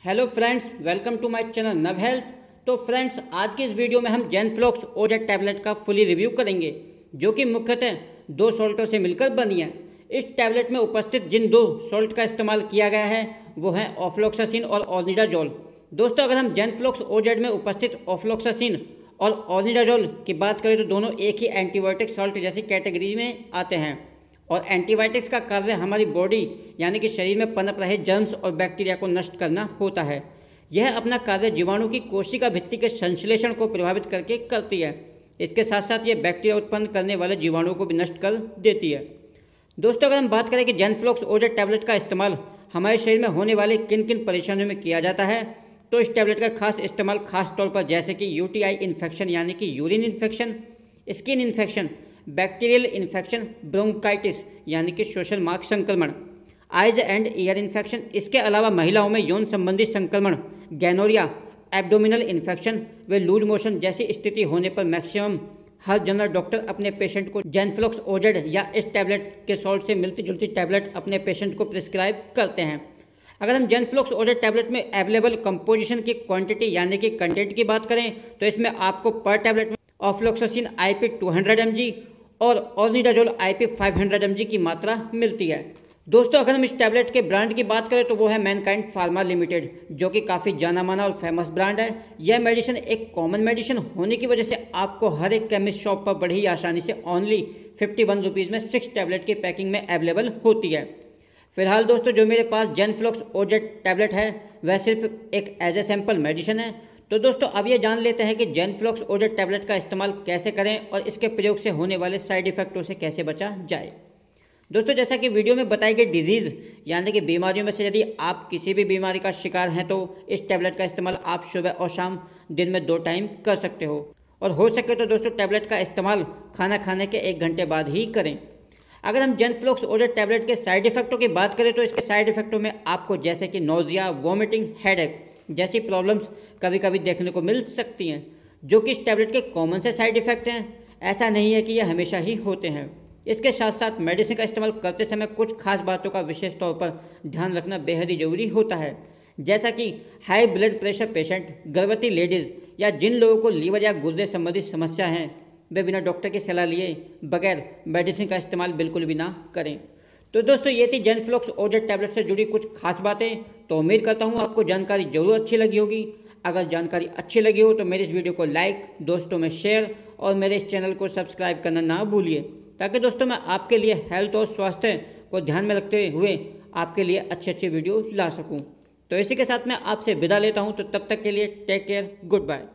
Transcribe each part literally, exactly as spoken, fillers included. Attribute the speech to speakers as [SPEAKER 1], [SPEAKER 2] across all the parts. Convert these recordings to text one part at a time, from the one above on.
[SPEAKER 1] Hello friends, welcome to my channel Nav health. तो friends, आज की इस वीडियो में हम जेनफ्लॉक्स ओजेड टैबलेट का फुली रिव्यू करेंगे, जो कि मुख्यतः दो सॉल्टों से मिलकर बनी है। इस टैबलेट में उपस्थित जिन दो सॉल्ट का इस्तेमाल किया गया है वो है ऑफ्लॉक्सासिन और ऑर्निडाजोल। दोस्तों, अगर हम जेनफ्लॉक्स ओजेड में उपस्थित ऑफ्लॉक्सासिन और ऑर्निडाजोल की बात करें तो दोनों एक ही एंटीबायोटिक सॉल्ट जैसी कैटेगरी में आते हैं और एंटीबायोटिक्स का कार्य हमारी बॉडी यानी कि शरीर में पनप रहे जर्म्स और बैक्टीरिया को नष्ट करना होता है। यह अपना कार्य जीवाणु की कोशिका भित्ति के संश्लेषण को प्रभावित करके करती है। इसके साथ साथ ये बैक्टीरिया उत्पन्न करने वाले जीवाणुओं को भी नष्ट कर देती है। दोस्तों, अगर हम बात करें कि जेनफ्लॉक्स ओजेड टैबलेट का इस्तेमाल हमारे शरीर में होने वाले किन किन परेशानियों में किया जाता है, तो इस टैबलेट का खास इस्तेमाल खास तौर पर जैसे कि यूटीआई इन्फेक्शन यानी कि urine infection, skin infection, bacterial infection, bronchitis यानी कि श्वसन मार्ग संक्रमण, आइज एंड ईयर इन्फेक्शन, इसके अलावा महिलाओं में यौन संबंधी संक्रमण, गैनोरिया, एब्डोमिनल इन्फेक्शन व लूज मोशन जैसी स्थिति होने पर मैक्सिमम हर जनरल डॉक्टर अपने पेशेंट को जेनफ्लॉक्स ओजेड या इस टैबलेट के सॉल्ट से मिलती जुलती टैबलेट अपने पेशेंट को प्रिस्क्राइब करते हैं। अगर हम जेनफ्लॉक्स ओजेड टैबलेट में अवेलेबल कंपोजिशन की क्वांटिटी यानी कि कंटेंट की बात करें तो इसमें आपको पर टैबलेट में ofloxacin IP two hundred M G और ornidazole IP five hundred M G की मात्रा मिलती है। दोस्तों, अगर हम इस टैबलेट के ब्रांड की बात करें तो वो है मैनकाइंड फार्मा लिमिटेड, जो कि काफ़ी जाना माना और फेमस ब्रांड है। यह मेडिसिन एक कॉमन मेडिसिन होने की वजह से आपको हर एक केमिस्ट शॉप पर बड़ी ही आसानी से ओनली फिफ्टी वन रुपीज़ में सिक्स टैबलेट की पैकिंग में अवेलेबल होती है। फिलहाल दोस्तों, जो मेरे पास जेनफ्लॉक्स ओजेड टैबलेट है वह सिर्फ एक एज ए सैम्पल मेडिसिन है। तो दोस्तों, अब ये जान लेते हैं कि जेनफ्लॉक्स ओजेड टैबलेट का इस्तेमाल कैसे करें और इसके प्रयोग से होने वाले साइड इफेक्टों से कैसे बचा जाए। दोस्तों, जैसा कि वीडियो में बताई गई डिजीज़ यानी कि बीमारियों में से यदि आप किसी भी बीमारी का शिकार हैं तो इस टैबलेट का इस्तेमाल आप सुबह और शाम दिन में दो टाइम कर सकते हो और हो सके तो दोस्तों टैबलेट का इस्तेमाल खाना खाने के एक घंटे बाद ही करें। अगर हम जेनफ्लॉक्स ओजेड टैबलेट के साइड इफेक्टों की बात करें तो इसके साइड इफेक्टों में आपको जैसे कि नोजिया, वॉमिटिंग, हेडेक जैसी प्रॉब्लम्स कभी कभी देखने को मिल सकती हैं, जो कि इस टैबलेट के कॉमन से साइड इफेक्ट हैं। ऐसा नहीं है कि ये हमेशा ही होते हैं। इसके साथ साथ मेडिसिन का इस्तेमाल करते समय कुछ खास बातों का विशेष तौर पर ध्यान रखना बेहद ही जरूरी होता है, जैसा कि हाई ब्लड प्रेशर पेशेंट, गर्भवती लेडीज़ या जिन लोगों को लीवर या गुर्दे संबंधी समस्या हैं वे बिना डॉक्टर की सलाह लिए बगैर मेडिसिन का इस्तेमाल बिल्कुल भी ना करें। तो दोस्तों, ये थी जेनफ्लॉक्स ओजेड टैबलेट से जुड़ी कुछ खास बातें। तो उम्मीद करता हूँ आपको जानकारी जरूर अच्छी लगी होगी। अगर जानकारी अच्छी लगी हो तो मेरे इस वीडियो को लाइक, दोस्तों में शेयर और मेरे इस चैनल को सब्सक्राइब करना ना भूलिए, ताकि दोस्तों मैं आपके लिए हेल्थ और स्वास्थ्य को ध्यान में रखते हुए आपके लिए अच्छे अच्छे वीडियो ला सकूँ। तो इसी के साथ मैं आपसे विदा लेता हूँ। तो तब तक के लिए take care, goodbye.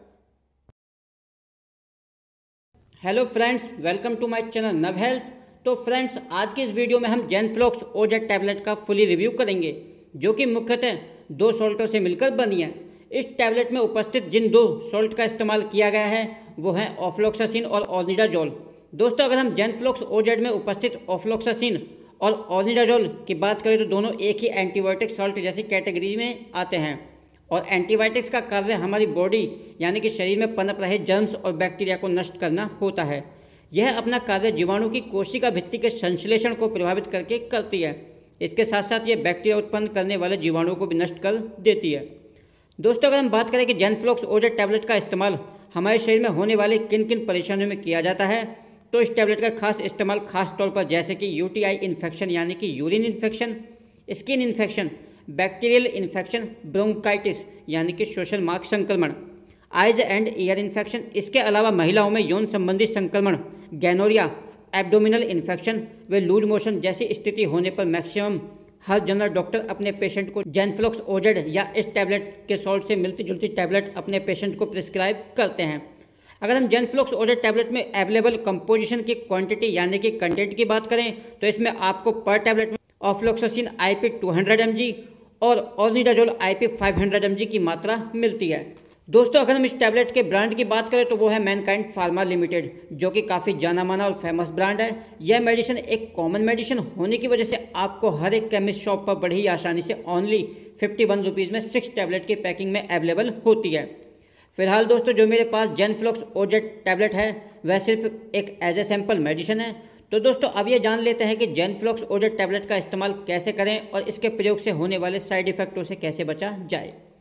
[SPEAKER 1] Hello friends, welcome to my channel Nav health. तो फ्रेंड्स, आज की इस वीडियो में हम जेनफ्लॉक्स ओजेड टैबलेट का फुली रिव्यू करेंगे, जो कि मुख्यतः दो सॉल्टों से मिलकर बनी है। इस टैबलेट में उपस्थित जिन दो सॉल्ट का इस्तेमाल किया गया है वो है ऑफ्लॉक्सासिन और ऑर्निडाजोल। दोस्तों, अगर हम जेनफ्लॉक्स ओजेड में उपस्थित ऑफ्लॉक्सासिन और ऑर्निडाजोल की बात करें तो दोनों एक ही एंटीबायोटिक सॉल्ट जैसी कैटेगरी में आते हैं और एंटीबायोटिक्स का कार्य हमारी बॉडी यानी कि शरीर में पनप रहे जर्म्स और बैक्टीरिया को नष्ट करना होता है। यह अपना कार्य जीवाणु की कोशिका भित्ति के संश्लेषण को प्रभावित करके करती है। इसके साथ साथ ये बैक्टीरिया उत्पन्न करने वाले जीवाणुओं को भी नष्ट कर देती है। दोस्तों, अगर हम बात करें कि जेनफ्लॉक्स ओजेड टैबलेट का इस्तेमाल हमारे शरीर में होने वाले किन किन परेशानियों में किया जाता है, तो इस टैबलेट का खास इस्तेमाल खास तौर पर जैसे कि यूटीआई इन्फेक्शन यानी कि urine infection, skin infection, bacterial infection, bronchitis यानी कि श्वसन मार्ग संक्रमण, आइज एंड ईयर इन्फेक्शन, इसके अलावा महिलाओं में यौन संबंधी संक्रमण, गैनोरिया, एब्डोमिनल इन्फेक्शन व लूज मोशन जैसी स्थिति होने पर मैक्सिमम हर जनरल डॉक्टर अपने पेशेंट को जेनफ्लॉक्स ओजेड या इस टैबलेट के सॉल्ट से मिलती जुलती टैबलेट अपने पेशेंट को प्रिस्क्राइब करते हैं। अगर हम जेनफ्लॉक्स ओजेड टैबलेट में अवेलेबल कंपोजिशन की क्वांटिटी यानी कि कंटेंट की बात करें तो इसमें आपको पर टैबलेट में ofloxacin IP two hundred M G और ornidazole IP five hundred M G की मात्रा मिलती है। दोस्तों, अगर हम इस टैबलेट के ब्रांड की बात करें तो वो है मैनकाइंड फार्मा लिमिटेड, जो कि काफ़ी जाना माना और फेमस ब्रांड है। यह मेडिसिन एक कॉमन मेडिसिन होने की वजह से आपको हर एक केमिस्ट शॉप पर बड़ी ही आसानी से ओनली फिफ्टी वन रुपीज़ में सिक्स टैबलेट की पैकिंग में अवेलेबल होती है। फिलहाल दोस्तों, जो मेरे पास जेनफ्लॉक्स ओजेड टैबलेट है वह सिर्फ एक एज ए सैम्पल मेडिसिन है। तो दोस्तों, अब ये जान लेते हैं कि जेनफ्लॉक्स ओजेड टैबलेट का इस्तेमाल कैसे करें और इसके प्रयोग से होने वाले साइड इफेक्टों से कैसे बचा जाए।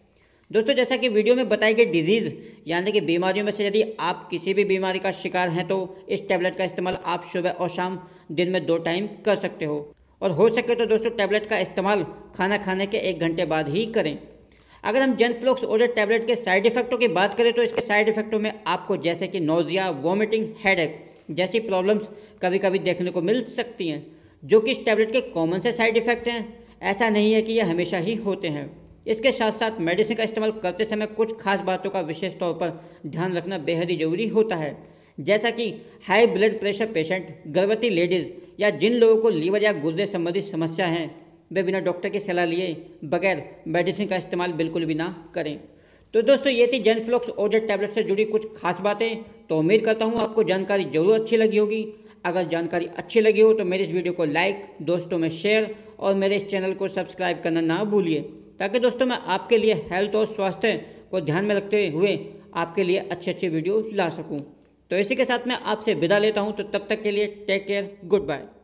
[SPEAKER 1] दोस्तों जैसा कि वीडियो में बताई गई डिजीज़ यानी कि बीमारियों में से यदि आप किसी भी बीमारी का शिकार हैं तो इस टैबलेट का इस्तेमाल आप सुबह और शाम दिन में दो टाइम कर सकते हो, और हो सके तो दोस्तों टैबलेट का इस्तेमाल खाना खाने के एक घंटे बाद ही करें। अगर हम जेनफ्लॉक्स ओजेड टैबलेट के साइड इफेक्टों की बात करें तो इसके साइड इफेक्टों में आपको जैसे कि नोजिया, वॉमिटिंग, हेडेक जैसी प्रॉब्लम्स कभी कभी देखने को मिल सकती हैं, जो कि इस टैबलेट के कॉमन से साइड इफेक्ट हैं। ऐसा नहीं है कि यह हमेशा ही होते हैं। इसके साथ साथ मेडिसिन का इस्तेमाल करते समय कुछ खास बातों का विशेष तौर पर ध्यान रखना बेहद ही जरूरी होता है, जैसा कि हाई ब्लड प्रेशर पेशेंट, गर्भवती लेडीज़ या जिन लोगों को लीवर या गुर्दे संबंधी समस्या हैं, वे बिना डॉक्टर की सलाह लिए बगैर मेडिसिन का इस्तेमाल बिल्कुल भी ना करें। तो दोस्तों ये थी जेनफ्लॉक्स ओजेड टैबलेट से जुड़ी कुछ खास बातें। तो उम्मीद करता हूँ आपको जानकारी जरूर अच्छी लगी होगी। अगर जानकारी अच्छी लगी हो तो मेरे इस वीडियो को लाइक, दोस्तों में शेयर और मेरे इस चैनल को सब्सक्राइब करना ना भूलिए, ताकि दोस्तों मैं आपके लिए हेल्थ और स्वास्थ्य को ध्यान में रखते हुए आपके लिए अच्छे अच्छे वीडियो ला सकूं। तो इसी के साथ मैं आपसे विदा लेता हूं। तो तब तक के लिए टेक केयर, गुड बाय।